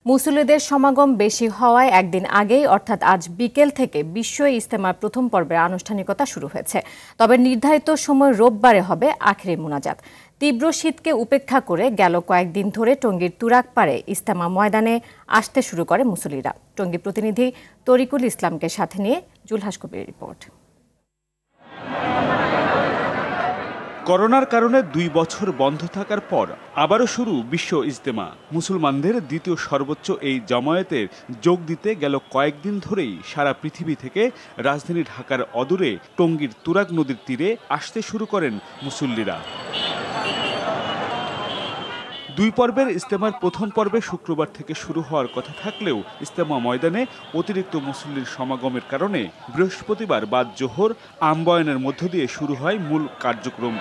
মুসল্লিদের সমাগম বেশি হওয়ায় একদিন আগেই অর্থাৎ আজ বিকেল থেকে বিশ্ব ইজতেমার প্রথম পর্বের আনুষ্ঠানিকতা শুরু হয়েছে। তবে নির্ধারিত সময় রোববারে হবে আখেরি মোনাজাত। তীব্র শীতকে উপেক্ষা করে গেল কয়েকদিন ধরে টঙ্গীর তুরাগ পাড়ে ইজতেমা ময়দানে আসতে শুরু করে মুসল্লিরা। টঙ্গী প্রতিনিধি তরিকুল ইসলামকে সাথে নিয়ে জুলহাস কবিরের রিপোর্ট। করোনার কারণে ২ বছর বন্ধ থাকার পর আবারও শুরু বিশ্ব ইজতেমা। মুসলমানদের দ্বিতীয় সর্বোচ্চ এই জমায়েতের যোগ দিতে গেল কয়েকদিন ধরেই সারা পৃথিবী থেকে রাজধানী ঢাকার অদূরে টঙ্গীর তুরাগ নদীর তীরে আসতে শুরু করেন মুসল্লিরা। ২ পর্বের ইজতেমার প্রথম পর্বে শুক্রবার থেকে শুরু হওয়ার কথা থাকলেও ইজতেমা ময়দানে অতিরিক্ত মুসল্লির সমাগমের কারণে বৃহস্পতিবার বাদ জোহর আমবয়ানের মধ্য দিয়ে শুরু হয় মূল কার্যক্রম।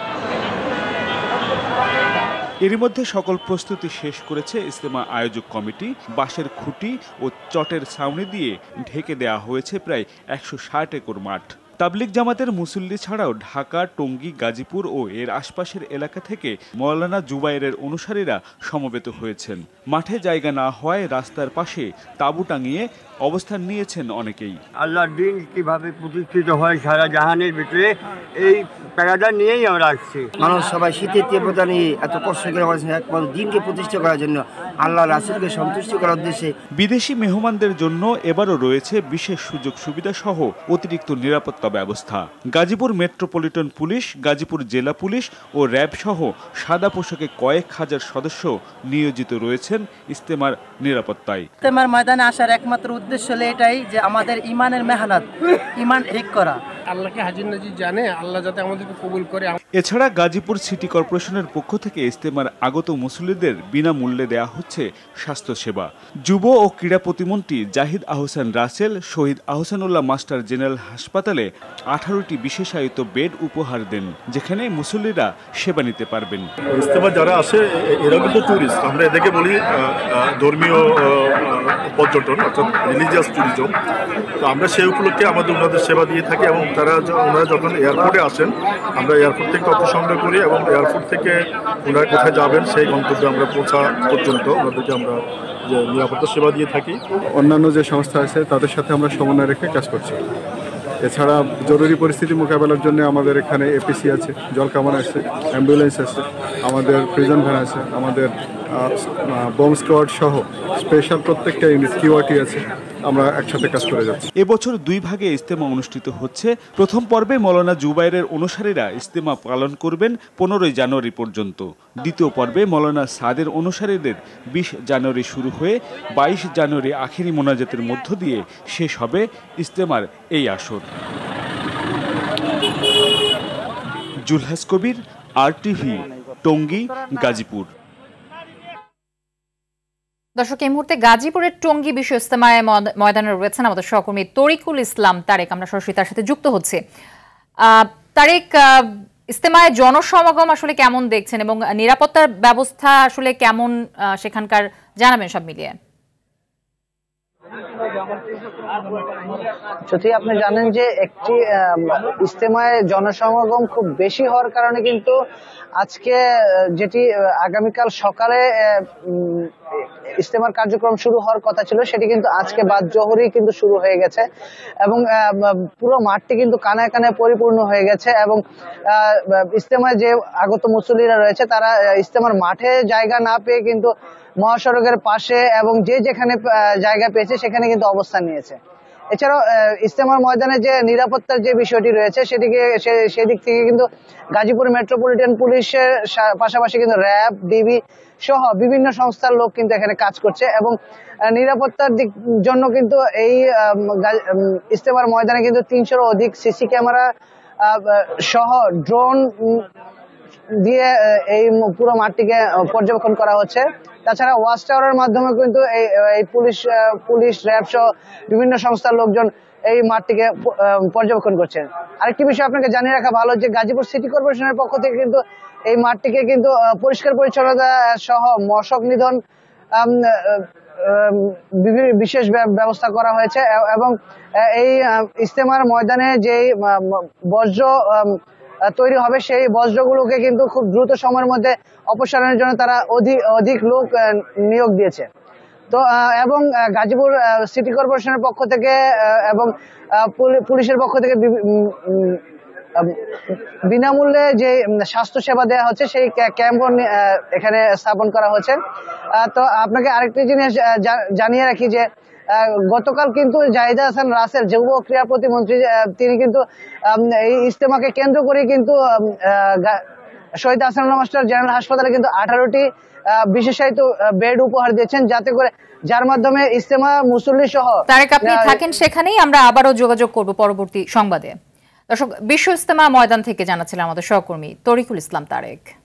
এরই মধ্যে সকল প্রস্তুতি শেষ করেছে ইজতেমা আয়োজক কমিটি। বাঁশের খুঁটি ও চটের ছাউনি দিয়ে ঢেকে দেওয়া হয়েছে প্রায় ১৬০ একর মাঠ। তাবলিগ জামাতের মুসল্লি ছাড়াও ঢাকা, টঙ্গী, গাজীপুর ও এর আশপাশের এলাকা থেকে মওলানা জুবায়েরের অনুসারীরা সমবেত হয়েছেন। মাঠে জায়গা না হওয়ায় রাস্তার পাশে তাঁবু টাঙিয়ে অবস্থান নিয়েছেন অনেকেই। আল্লাহর দিন কিভাবে প্রতিষ্ঠিত হয় সারা জাহানের ভিতরে এই প্যারাডা নিয়েই আমরা আসছি। মানুষ সবাই শীতের তীব্রতা নিয়ে এত কষ্ট করে একমাত্র দিনকে প্রতিষ্ঠা করার জন্য, আল্লাহ রাসূলকে সন্তুষ্টি করার উদ্দেশ্যে। বিদেশি মেহমানদের জন্য এবারও রয়েছে বিশেষ সুযোগ সুবিধা সহ অতিরিক্ত নিরাপত্তা ব্যবস্থা। গাজীপুর মেট্রোপলিটন পুলিশ, গাজীপুর জেলা পুলিশ ও র্যাব সহ সাদা পোশাকে কয়েক হাজার সদস্য নিয়োজিত রয়েছেন ইজতেমার নিরাপত্তায়। ইজতেমার ময়দানে আসার একমাত্র উদ্দেশ্য হলো এটাই যে আমাদের ইমানের মেহনত, ইমান ঠিক করা। আল্লাহকে হাজির নাজির জানে, আল্লাহ যাতে আমাদেরকে কবুল করে। এছাড়া গাজীপুর সিটি কর্পোরেশনের পক্ষ থেকে ইজতেমার আগত মুসল্লিদের বিনামূল্যে দেয়া হচ্ছে স্বাস্থ্যসেবা। যুব ও ক্রীড়া প্রতিমন্ত্রী জাহিদ আহসান রাসেল শহীদ আহসানুল্লাহ মাস্টার জেনারেল হাসপাতালে 18টি বিশেষায়িত বেড উপহার দেন, যেখানে মুসল্লিরা সেবা নিতে পারবেন। ইজতেমা যারা আসে এরা কিন্তু ট্যুরিস্ট, আমরা এদেরকে বলি ধর্মীয় পর্যটন অর্থাৎ রিলিজিয়াস ট্যুরিজম। তো আমরা সেই উপলক্ষে ওনাদের সেবা দিয়ে থাকি এবং ওনারা যখন এয়ারপোর্টে আসেন আমরা এয়ারপোর্ট থেকে তথ্য সংগ্রহ করি এবং এয়ারপোর্ট থেকে ওনারা কোথায় যাবেন সেই গন্তব্যে আমরা পৌঁছা পর্যন্ত ওনাদেরকে আমরা যে নিরাপত্তা সেবা দিয়ে থাকি। অন্যান্য যে সংস্থা আছে তাদের সাথে আমরা সমন্বয় রেখে কাজ করছি। এছাড়া জরুরি পরিস্থিতি মোকাবেলার জন্য আমাদের এখানে এপিসি আছে, জলকামান আছে, অ্যাম্বুলেন্স আছে, আমাদের প্রিজন ভ্যান আছে, আমাদের বম্ব স্কোয়াড সহ স্পেশাল প্রত্যেকটা ইউনিট কিউআরটি আছে। আমরা একসাথে কাজ করে যাচ্ছি। এবছর 2 ভাগে ইজতেমা অনুষ্ঠিত হচ্ছে। প্রথম পর্বে মওলানা জুবায়েরের অনুসারীরা ইজতেমা পালন করবেন 15 জানুয়ারি পর্যন্ত। দ্বিতীয় পর্বে মওলানা সাদের অনুসারীদের 20 জানুয়ারি শুরু হয়ে 22 জানুয়ারি আখেরি মোনাজাতের মধ্য দিয়ে শেষ হবে ইজতেমার এই আসর। জুলহাস কবির, আরটিভি, টঙ্গী, গাজীপুর। দর্শক, এই মুহূর্তে গাজীপুরের টঙ্গী বিশ্ব ইজতেমায় ময়দানে রয়েছেন আমাদের সহকর্মী তরিকুল ইসলাম তারেক। আমরা সরাসরি তার সাথে যুক্ত হচ্ছে। তারেক, ইজতেমায় জনসমাগম আসলে কেমন দেখছেন এবং নিরাপত্তার ব্যবস্থা আসলে কেমন সেখানকার, জানাবেন সব মিলিয়ে। যদি আপনি জানেন যে একটি ইজতেমায় জনসমাগম খুব বেশি হওয়ার কারণে কিন্তু আজকে যেটি আগামীকাল সকালে ইজতেমার কার্যক্রম শুরু হওয়ার কথা ছিল সেটি কিন্তু আজকে বাদ জোহরেই কিন্তু শুরু হয়ে গেছে এবং পুরো মাঠটি কিন্তু কানায় কানায় পরিপূর্ণ হয়ে গেছে এবং ইজতেমায় যে আগত মুসল্লিরা রয়েছে তারা ইজতেমার মাঠে জায়গা না পেয়ে কিন্তু মহাসড়কের পাশে এবং যেখানে জায়গা পেয়েছে সেখানে কিন্তু অবস্থান নিয়েছে। এছাড়াও ইজতেমার ময়দানে যে নিরাপত্তার যে বিষয়টি রয়েছে সেদিক থেকে কিন্তু গাজীপুর মেট্রোপলিটন পুলিশের পাশাপাশি কিন্তু র্যাব, ডিবি সহ বিভিন্ন সংস্থার লোক কিন্তু এখানে কাজ করছে এবং নিরাপত্তার দিক জন্য কিন্তু এই ইজতেমার ময়দানে কিন্তু 300-এরও অধিক সিসি ক্যামেরা সহ ড্রোন দিয়ে এই পুরো মাঠটিকে পর্যবেক্ষণ করা হচ্ছে। তাছাড়া ওয়াচ টাওয়ারের মাধ্যমে কিন্তু এই পুলিশ র্যাব সহ বিভিন্ন সংস্থার লোকজন এই মাঠটিকে পর্যবেক্ষণ করছেন। আরেকটি বিষয় আপনাকে জানিয়ে রাখা ভালো যে গাজীপুর সিটি কর্পোরেশনের পক্ষ থেকে কিন্তু এই মাঠটিকে কিন্তু পরিষ্কার পরিচ্ছন্নতা সহ মশক নিধন বিশেষ ব্যবস্থা করা হয়েছে এবং এই ইজতেমার ময়দানে যে বর্জ্য তৈরি হবে সেই বজ্রগুলোকে কিন্তু খুব দ্রুত সময়ের মধ্যে অপসারণের জন্য তারা অধিক লোক নিয়োগ দিয়েছে। তো এবং গাজীপুর সিটি কর্পোরেশনের পক্ষ থেকে এবং পুলিশের পক্ষ থেকে বিনামূল্যে যে স্বাস্থ্য সেবা দেওয়া হচ্ছে সেই ক্যাম্প এখানে স্থাপন করা হচ্ছে। তো আপনাকে আরেকটি জিনিস জানিয়ে রাখি যে গতকাল কিন্তু জাহিদা হাসান রাসেল যুব ক্রীড়া প্রতিমন্ত্রী তিনি কিন্তু এই ইজতেমাকে কেন্দ্র করে কিন্তু শহীদ হাসানুল্লাহ মাস্টার জেনারেল হাসপাতালে কিন্তু 18টি বিশেষায়িত বেড উপহার দিয়েছেন, যাতে করে যার মাধ্যমে ইজতেমা মুসল্লি সহ। তারেক, আপনি থাকেন সেখানেই, আমরা আবারও যোগাযোগ করব পরবর্তী সংবাদে। দর্শক, বিশ্ব ইজতেমা ময়দান থেকে জানাচ্ছিলেন আমাদের সহকর্মী তরিকুল ইসলাম তারেক।